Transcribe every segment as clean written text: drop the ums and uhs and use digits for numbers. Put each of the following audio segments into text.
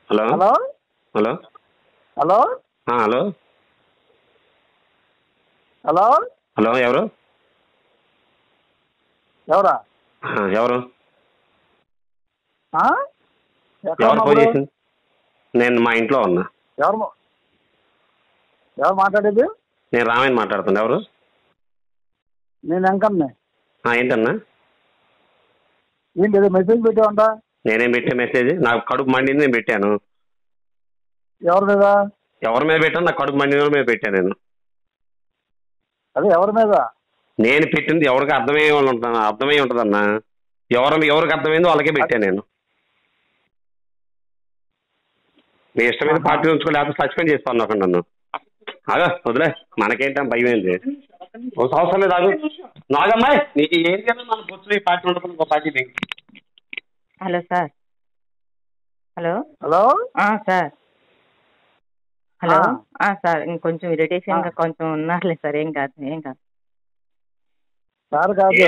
Hello hello hello hello hello hello hello ఎవరు ఎవరా ఎవరు ఎక్కడ ఎవరు ఉన్నావు ఫోన్ ఇప్పుడు? చేసింది? నేను మా ఇంట్లో ఉన్నా. ఎవరు మాట్లాడేది? నేను రామయ్య మాట్లాడుతున్నా. ఎవరు? నేను వెంకన్నే. ఏంటన్నా? ఏంటి ఏదో మెసేజ్ పెట్టావంట? నేనేం పెట్టే మెసేజ్? నాకు కడుపు మండింది, నేను పెట్టాను. ఎవరి మీద? ఎవరి మీద పెట్టాను? నాకు కడుపు మండిన మీద పెట్టాను నేను. అదే ఎవరి మీద? నేను పెట్టింది ఎవరికి అర్థమై ఉంటుందన్నా. ఎవరికి అర్థమైందో వాళ్ళకే పెట్టాను నేను. మీ ఇష్టమైన పార్టీ ఉంచుకో, లేకపోతే సస్పెండ్ చేస్తాను ఒక నన్ను. ఆగా వదిలే, మనకేంటని భయం ఏంటి? ఒక సంవత్సరం లేదు ఆగు. నాగమ్మాయి నీకు ఏం చేయాలి? మన పొచ్చులు ఈ పార్టీ ఉంటుంది, ఇంకో పార్టీ నీకు. Hello sir. Hello hello sir. Hello sir, ఇంకొంచెం ఇరిటేషన్గా కొంచెం ఉన్నారులే సార్. ఏం కాదు సార్ కాదు.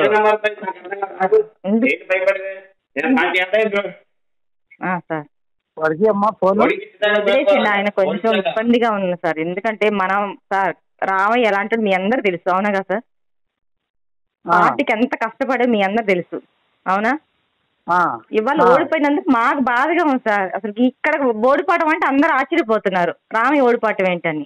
సార్ వాడికి అమ్మా ఫోన్ వదిలేసిండి. ఆయన కొంచెం ఇబ్బందిగా ఉంది సార్. ఎందుకంటే మనం సార్ రామయ్య ఎలాంటి మీ అందరు తెలుసు, అవునా కదా సార్? పార్టీకి ఎంత కష్టపడే మీ అందరు తెలుసు, అవునా? ఇవాళ ఓడిపోయినందుకు మాకు బాధగా ఉంది సార్. అసలు ఇక్కడ ఓడిపోవడం అంటే అందరూ ఆశ్చర్యపోతున్నారు, రామయ్య ఓడిపోవటం ఏంటని.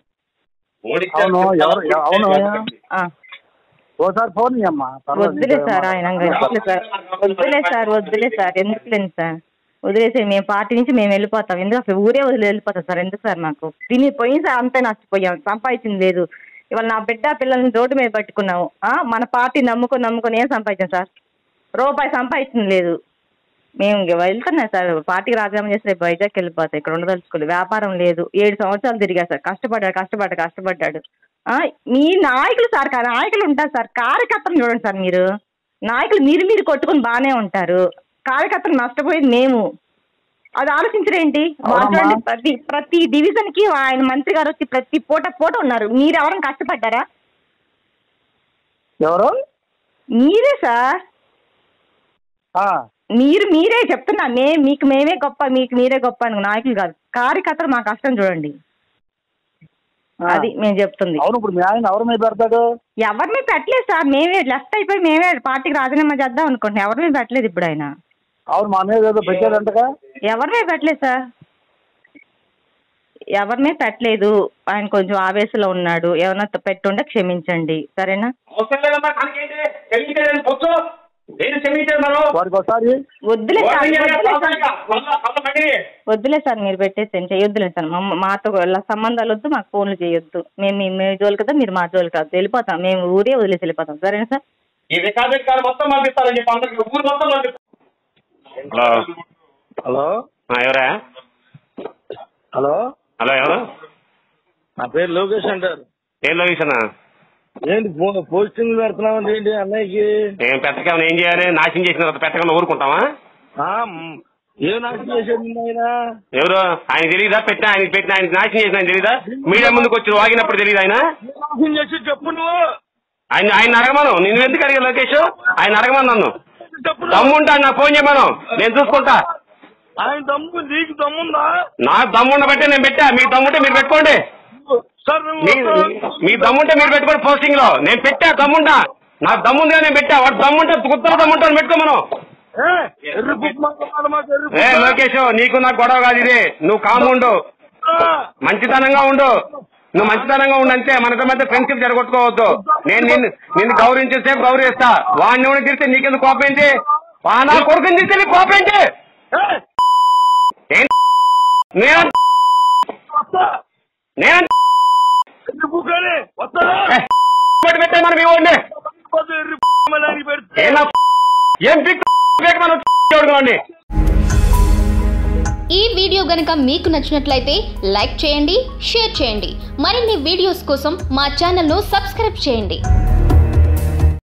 ఓసారి ఫోన్ అమ్మా. వద్దులే సార్, ఆయన వద్దులే సార్ ఎందుకులేండి సార్, వదిలేసే. మేము పార్టీ నుంచి మేము వెళ్ళిపోతాం. ఎందుకు అసలు ఊరే వెళ్ళిపోతాం సార్. ఎందుకు సార్? మాకు పోయిన సార్ అంతే నష్టపోయాం, సంపాదించింది లేదు. ఇవాళ నా బిడ్డ పిల్లల్ని రోడ్డు మీద పట్టుకున్నాము. మన పార్టీ నమ్ముకొని ఏం సంపాదించాం సార్? రూపాయి సంపాదించింది లేదు. మేము వెళ్తున్నాం సార్, పార్టీకి రాజీనామా చేసి రేపు వైజాగ్ వెళ్ళిపోతాం. ఇక్కడ ఉండదలుచుకోలేదు, వ్యాపారం లేదు. 7 సంవత్సరాలు తిరిగా సార్. కష్టపడ్డాడు. మీ నాయకులు సార్, నాయకులు ఉంటారు సార్, కార్యకర్తలు చూడండి సార్. మీరు నాయకులు మీరు కొట్టుకుని బాగానే ఉంటారు, కార్యకర్తలు నష్టపోయేది మేము. అది ఆలోచించరేంటి? చూడండి, ప్రతి డివిజన్ కి ఆయన మంత్రి గారు వచ్చి ప్రతి పూట ఉన్నారు. మీరు ఎవరైనా కష్టపడ్డారా? ఎవరు? మీరే సార్. మీరే చెప్తున్నా. మీకు మేమే గొప్ప, మీకు మీరే గొప్ప అని నాయకులు కాదు, కార్యకర్తలు మా కష్టం చూడండి. అది మేము చెప్తుంది. అవును, ఇప్పుడు మీ ఆయన ఎవరి మీద పెడతాడు? ఎవరిని పెట్టలేదు సార్. మేమే లెఫ్ట్ అయిపోయి మేమే పార్టీకి రాజీనామా చేద్దాం అనుకుంటున్నాం. ఎవరిని పెట్టలేదు ఇప్పుడు ఆయన. అవును, మా మీద ఏదో పెట్టాడంటగా. ఎవరినే పెట్టలేదు సార్, ఎవరినే పెట్టలేదు. ఆయన కొంచెం ఆవేశంలో ఉన్నాడు. ఏమన్నా పెట్టుంటే క్షమించండి, సరేనా? వద్దులే సార్, మీరు పెట్టేసి చేయొద్దులే సార్. మాతో సంబంధాలు వద్దు, మాకు ఫోన్లు చేయొద్దు. మేము జోలు కదా, మీరు మా జోలు కాదు. వెళ్ళిపోతాం, మేము ఊరే వదిలేసి వెళ్ళిపోతాం, సరేనా సార్? హలో ఎవరా? హలో ఎవరు? నా పేరు లోకేష్ అంటారు. ఏం లోకేష్ అన్నా? ఏంటి పోస్టింగ్ పెడుతున్నావు ఏంటి అన్నయ్యకి? ఏం పెట్టకమని ఏం చేయాలి? నాశనం చేసిన తర్వాత పెట్టకుండా ఊరుకుంటావా? ఏం నాశనం చేసేది ఆయన? ఎవరు? ఆయన తెలియదా? ఆయన నాశనం చేసిన ఆయన తెలీదా? మీడియా ముందుకు వచ్చి వాగినప్పుడు తెలియదు ఆయన నాశనం చేసి చెప్పు నువ్వు. ఆయన అడగమను. నిన్ను ఎందుకు అడిగా లోకేష్? ఆయన అడగమను. నన్ను దమ్ముంటా నాకు ఫోన్ చేయమను, నేను చూసుకుంటా. ఆయన దమ్ము నీకు దమ్ముందా? నాకు దమ్ముండ బట్టే నేను పెట్టా. మీ దమ్ముంటే మీరు పెట్టుకోండి. మీ దమ్ముంటే మీరు పెట్టుకోండి. పోస్టింగ్ లో నేను పెట్టా దమ్ముంటా. నాకు దమ్ముందిగా నేను పెట్టా. వాడు దమ్ముంటే గుత్తలు దమ్ముంటాను పెట్టుకో. మనం లోకేష్, నీకు నాకు గొడవ కాదు ఇది. నువ్వు కామ్ ఉండు, మంచితనంగా ఉండు. నువ్వు మంచితనంగా ఉండు అంతే. మనతో మధ్య ఫ్రెండ్షిప్ జరగొట్టుకోవద్దు. నేను నిన్ను గౌరవించేసేపు గౌరవిస్తా. వాడిని ఎవరిని తిరిగితే నీకెందుకు కోపం ఏంటి? నా కొడుకుని తిరిగితే నీకు కోపం ఏంటి? పెట్టే మనం ఇవ్వండి. ఈ వీడియో గనుక మీకు నచ్చినట్లయితే లైక్ చేయండి, షేర్ చేయండి. మరిన్ని వీడియోస్ కోసం మా ఛానల్ను సబ్స్క్రైబ్ చేయండి.